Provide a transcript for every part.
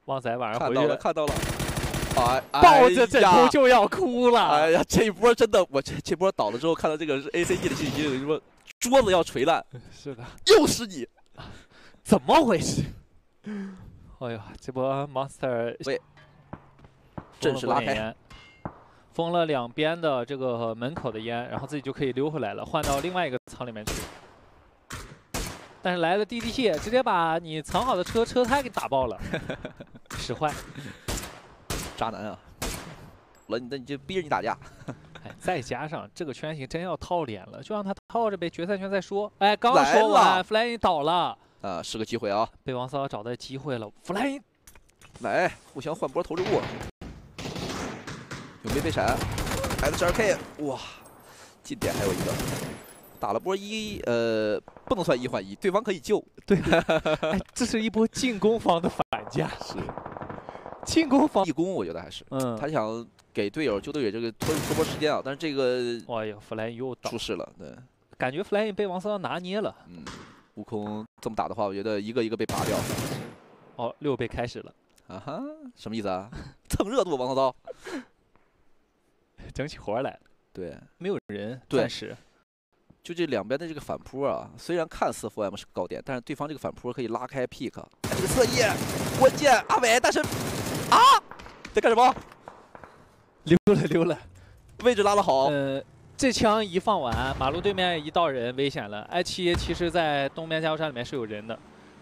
旺仔晚上回去看到了，哎， 抱着枕头就要哭了。 哎呀，这一波真的，我这波倒了之后，看到这个 ACG 的信息，有什么桌子要锤烂。 是的， 又是你， 怎么回事？哎呀，这波 Monster 喂，阵势拉开。 封了两边的这个门口的烟，然后自己就可以溜回来了，换到另外一个仓里面去。但是来了 DDT， 直接把你藏好的车胎给打爆了，使坏， 渣男啊！那你就逼着你打架。 哎，再加上这个圈型真要套脸了，就让他套着呗，决赛圈再说。哎，刚说完 ，Flying 倒了， 是个机会啊！ 被王骚找到机会了 ，Flying， 来，互相换波投掷物。 有没被闪 ？12K， 哇，近点还有一个，打了波不能算1换1，对方可以救。对， 哎，这是一波进攻方的反价。是，进攻方义工，我觉得还是，他想给队友救队友这个拖波时间啊，但是这个， 哎呦，弗莱又出事了，对， 感觉弗莱被王骚拿捏了。 悟空这么打的话，我觉得一个一个被拔掉。 哦，6被开始了。 啊哈，什么意思啊？蹭热度，王骚。 整起活来了，对，没有人，暂时， 就这两边的这个反扑啊，虽然看似 4M 是个高点，但是对方这个反扑可以拉开 pick， 这个侧翼关键，阿伟，但是啊，在干什么？ 溜了， 位置拉得好。 这枪一放完，马路对面一道人危险了。i7其实在东边加油站里面是有人的。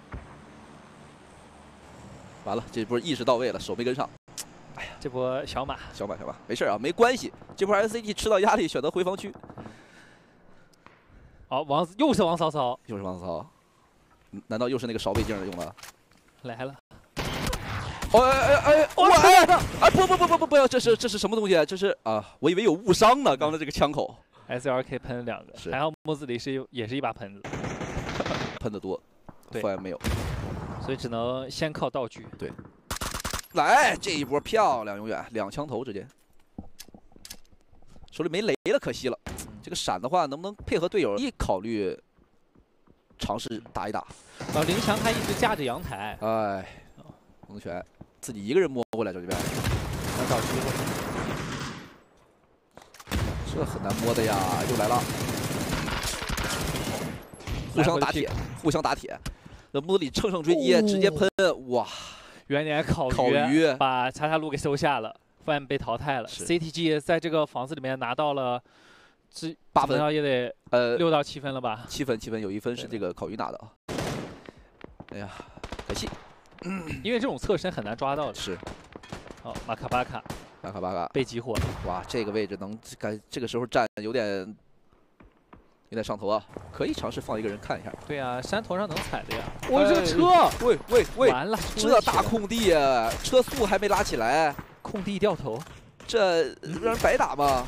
完了，这波意识到位了，手没跟上。 哎呀，这波小马， 没事啊，没关系。这波 SCT 吃到压力，选择回防区。 好，又是王骚骚， 难道又是那个勺背镜用了？ 来了。 不要！这是什么东西？这是啊，我以为有误伤呢。刚才这个枪口 ，SLK 喷2个，还好木子里也是一把喷子， 喷的多， 对， 没有， 所以只能先靠道具。 对。 来，这一波漂亮，永远2枪头直接，手里没雷了，可惜了。这个闪的话，能不能配合队友一考虑尝试打一打？ 林翔他一直架着阳台， 哎，蒙拳自己一个人摸过来这边， 要找机会， 这很难摸的呀，又来了，互相打铁，这木子里乘胜追击，直接喷，哇！ 原点烤鱼把叉叉路给收下了 ，4M 被淘汰了。CTG 在这个房子里面拿到了8分，也得6到7分了吧 ？7分，有1分是这个烤鱼拿的啊。哎呀，可惜， 因为这种侧身很难抓到的。 是。 好，马卡巴卡被激活了。 哇，这个位置能这个时候站有点上头啊，可以尝试放一个人看一下。 对啊，山头上能踩的呀。我这个车， 喂， 完了， 这大空地，车速还没拉起来， 空地掉头， 这让人白打吗？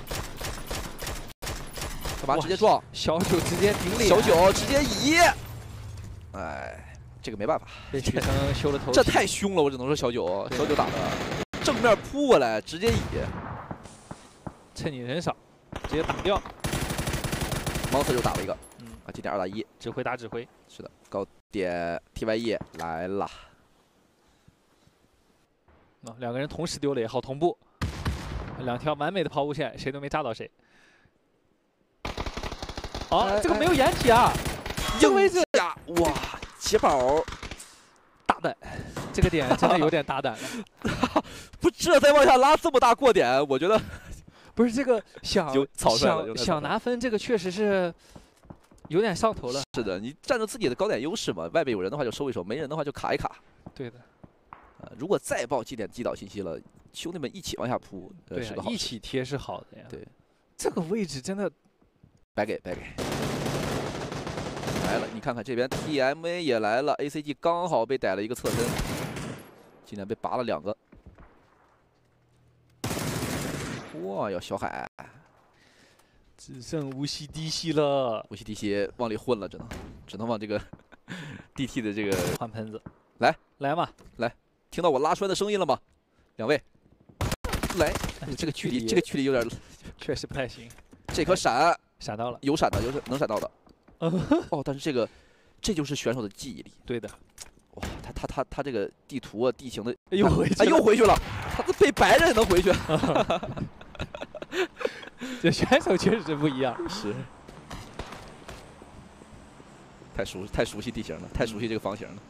干嘛直接撞？ 小九直接顶脸， 小九直接移，哎，这个没办法， 被取成修了头。 这太凶了，我只能说小九打的，正面扑过来直接移， 趁你人少，直接打掉。 盲测就打了一个，今天2打1， 指挥打指挥， 是的，高点 TYE 来了， 2个人同时丢了，也好同步，2条完美的抛物线，谁都没炸到谁。哦，这个没有掩体啊，这个位置呀，哇，解宝大胆，这个点真的有点大胆了， 不，这再往下拉这么大过点，我觉得。 不是这个想拿分，这个确实是有点上头了。 是的，你占着自己的高点优势嘛，外边有人的话就收一收，没人的话就卡一卡。 对的。 如果再报几点击倒信息了，兄弟们一起往下扑， 对啊，一起贴是好的呀。 对，这个位置真的白给。来了，你看看这边 TMA 也来了 ，ACG 刚好被逮了一个侧身，竟然被拔了2个。 哇哟，小海， 只剩无锡低吸了， 无锡低吸往里混了，只能往这个 DT 的这个换喷子， 来嘛， 来，听到我拉栓的声音了吗？2位，来，这个距离有点， 确实不太行。 这颗闪到了， 有闪的，能闪到的。哦，但是这就是选手的记忆力。 对的， 哇，他这个地图啊，地形的又回去， 又回去了，他这被白人能回去。 这选手确实是不一样， 是。太熟悉地形了，太熟悉这个房型了。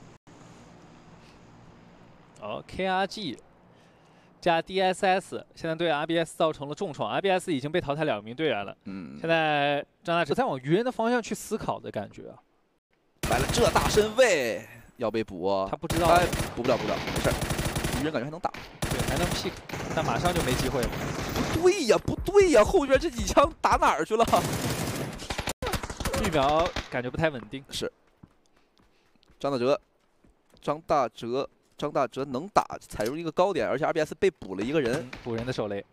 哦 ，KRG 加 DSS 现在对 RBS 造成了重创 ，RBS 已经被淘汰2名队员了。现在张大哲在往愚人的方向去思考的感觉啊。 来了这大身位，要被补啊！ 他不知道， 补不了，没事儿。愚人感觉还能打， 对，还能 pick， 但马上就没机会了。 不对呀，后边这几枪打哪儿去了？ 预苗感觉不太稳定。 是。张大哲能打，踩入一个高点，而且 RBS 被补了一个人， 补人的手雷。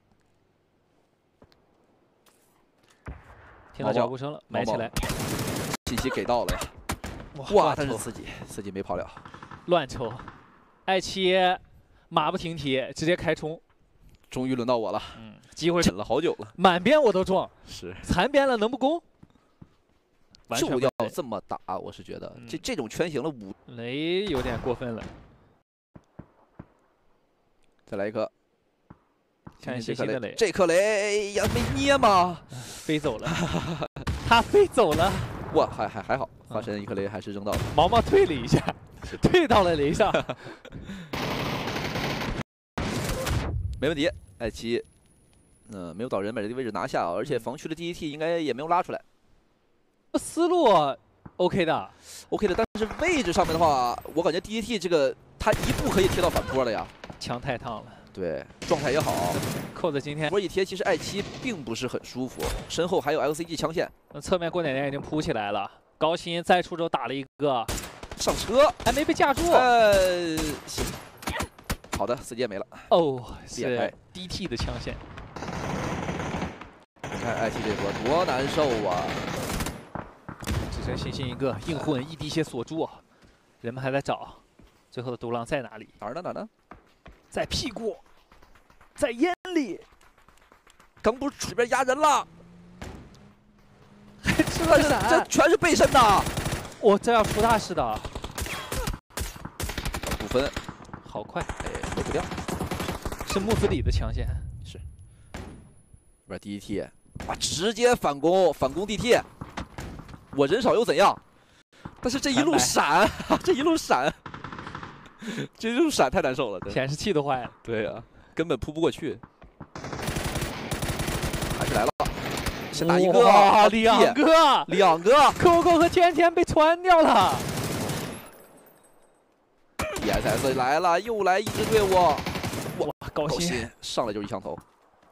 听到脚步声了，埋起来。 信息给到了呀！哇，但是自己没跑了。 乱抽，爱7马不停蹄，直接开冲。 终于轮到我了。 机会忍了好久了。 满边我都撞， 是残边了能不攻？ 就要这么打，我是觉得这种圈型的雷有点过分了。 再来一颗， 看一些新的雷， 这颗雷呀没捏吗？ 飞走了，他飞走了。 哇，还好，花神一颗雷还是扔到了。 毛毛退了一下，退到了雷上。 没问题，爱7，没有导人把这个位置拿下，而且防区的 DET 应该也没有拉出来。 思路 OK 的， 但是位置上面的话，我感觉 DET 这个他一步可以贴到反坡了呀。 枪太烫了， 对，状态也好。 扣子今天坡一贴，其实爱7并不是很舒服，身后还有 LCG 枪线。 侧面过点点已经扑起来了，高鑫再出手打了一个， 上车还没被架住。 行，好的，4阶没了。 哦，是 DT 的枪线。 你看爱7这波多难受啊！ 只剩星星一个，硬混一滴血锁住，人们还在找，最后的独狼在哪里？ 哪儿呢？ 在屁股，在烟里。 刚不是里边压人了， 还吃了闪， 这全是背身的。 我这要出大事的。 5分， 好快， 躲不掉。 是木子里的强线。 是。这边 DT， 哇，直接反攻 DT。我人少又怎样？但是这一路闪，这一路闪太难受了， 显示器都坏了。 对呀，根本扑不过去。还是来了，先打一个，两个 ，Coco 和天天被穿掉了。 DSS 来了，又来一支队伍， 哇，高鑫上来就是一枪头。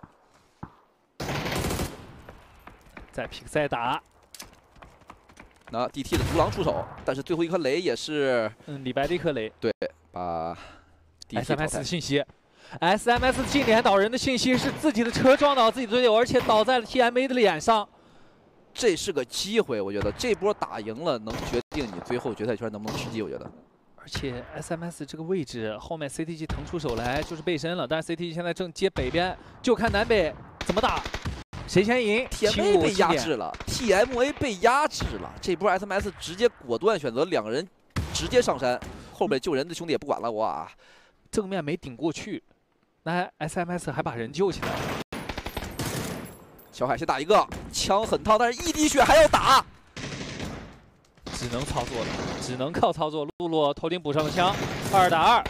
再 pick 再打。 那 DT 的独狼出手，但是最后一颗雷也是李白的一颗雷， 对，把 SMS 的信息 ，SMS 近脸导人的信息是自己的车撞倒自己的队友，而且倒在了 TMA 的脸上。 这是个机会，我觉得这波打赢了，能决定你最后决赛圈能不能吃鸡。我觉得， 而且 SMS 这个位置后面 CTG 腾出手来就是背身了，但是 CTG 现在正接北边，就看南北怎么打。谁先赢 ？TMA 被压制了 ，TMA 被压制了。这波 SMS 直接果断选择2个人直接上山，后面救人的兄弟也不管了。哇， 正面没顶过去，那 SMS 还把人救起来了。 小海先打一个，枪很烫，但是一滴血还要打， 只能操作了，只能靠操作。露露头顶补上了枪，2打2，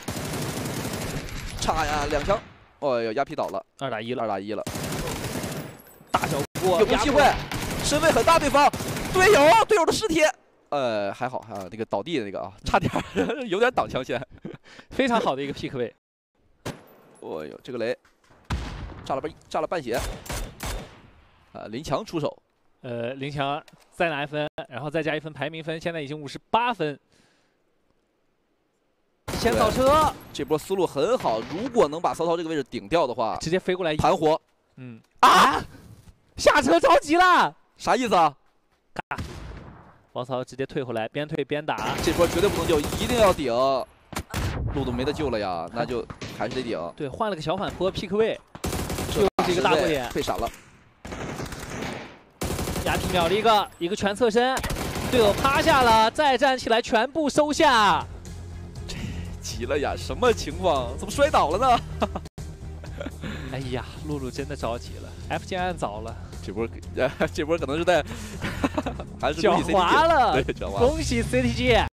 差呀2枪。哦呦，压皮倒了 ，2打1了，大小锅有机会，身位很大，对方队友的尸体，还好那个倒地的那个啊，差点有点挡枪线， 非常好的一个 pick 位。 哦呦，这个雷炸了半血。林强出手， 林强再拿1分，然后再加1分排名分，现在已经58分。先扫车， 这波思路很好，如果能把骚涛这个位置顶掉的话， 直接飞过来盘活。 下车着急了， 啥意思啊？ 嘎，王曹直接退回来，边退边打。 这波绝对不能救，一定要顶。路都没得救了呀，那就还是得顶。 对，换了个小反坡 pick 位，又是一个大过点， 被闪了。 雅缇秒了一个全侧身，队友趴下了，再站起来全部收下。 急了呀！什么情况？怎么摔倒了呢？ 哎呀，露露真的着急了 ，F 键按早了， 这波可能是在还是狡猾了， 对，狡猾。 恭喜 CTG。